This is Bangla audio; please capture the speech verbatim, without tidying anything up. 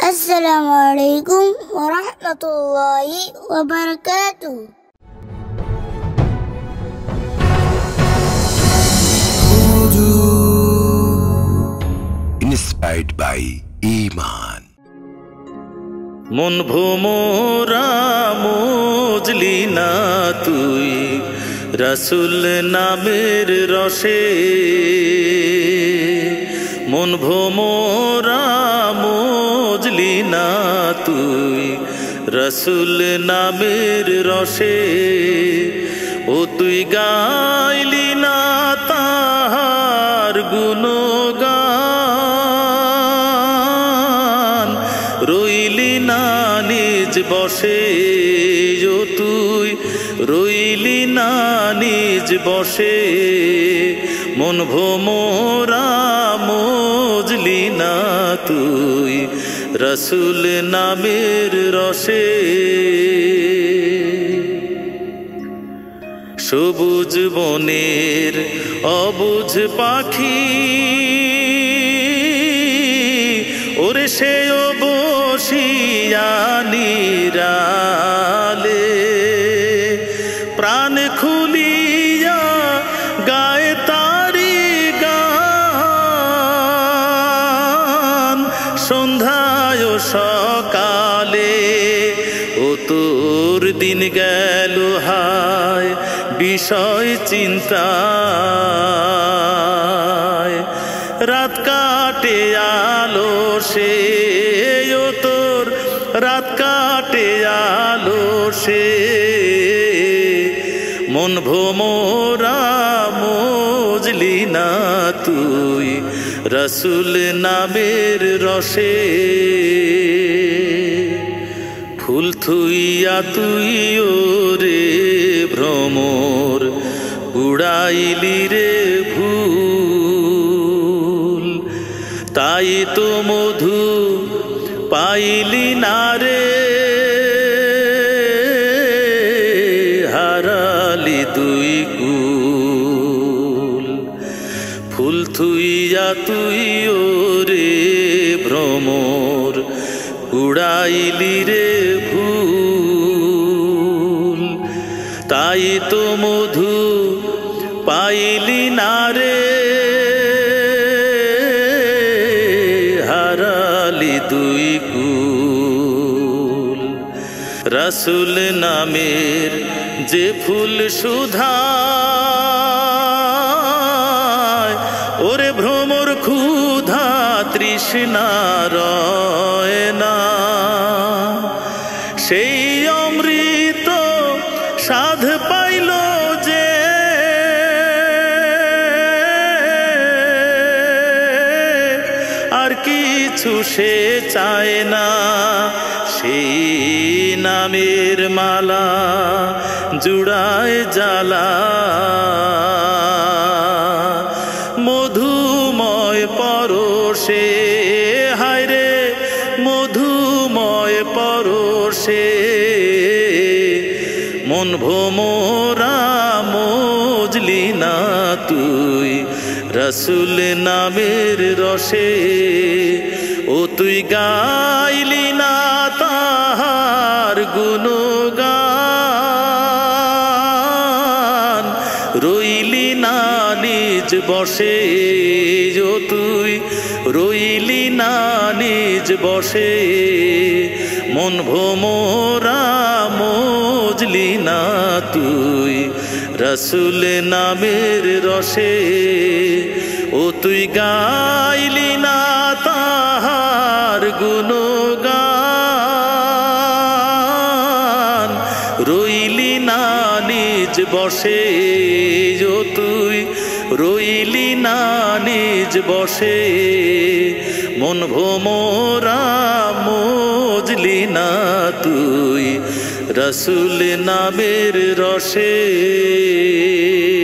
আসসালামু আলাইকুম ওয়া রাহমাতুল্লাহি ওয়া বারাকাতুহু। Inspired by Iman. মন ভোমরা মজলি না তুই রাসূল নামের রসে, মন ভোমরা মজলি না তুই রাসূল নামের রসে। ও তুই গাইলি না তাহার গুণগান, রইলি না নিজ বসে। ও তুই রইলি না নিজ বসে, মন ভোমরা মজলি না তুই রাসূল নামের রসে। সবুজ বনের অবুঝ পাখি ওরে সেও বসিয়া নিরালে, প্রাণ খুলিয়া গায়ে তারি গান, সন্ধ্যায় সকালে। ও তোর দিন গেল হায় বিষয় চিন্তায়, রাত কাটে আলো সে। ও তোর রাত কাটে আলো সে, মন ভোমরা মজলি না তুই রাসূল নামের রসে। ফুল থুইয়া তুই ওরে ভ্রমর উড়াইলি রে ভুল, তাই তো মধু পাইলি না রে, হারালি তুই কুল। ফুল থুইয়া তুই ওরে ভ্রমর উড়াইলি রে ভুল, তাই তো মধু পাইলি না রে, হারালি তুই কুল। রাসূল নামের যে ফুল সুধা ওরে ভ্রমর ক্ষুধা তৃষ্ণা রয় না, সেই অমৃত সাধ পাইল যে আর কিছু সে চায় না। সেই নামের মালা জুড়ায় জ্বালা, মধুময় পরশে। হায় রে মধুময় পরশে, মন ভোমরা মজলি না তুই রাসূল নামের রসে। ও তুই গাইলি না তাহার গুণগান, রইলি না নিজ বসে। ও তুই রইলি না নিজ বসে, মন ভোমরা মজলি না তুই রাসূল নামের রসে। ও তুই গাইলি না তাহার গুণগান, রইলি না নিজ বসে। ও তুই রইলি না নিজ বসে, মন ভোমরা মজলি না তুই রাসূল নামের রসে।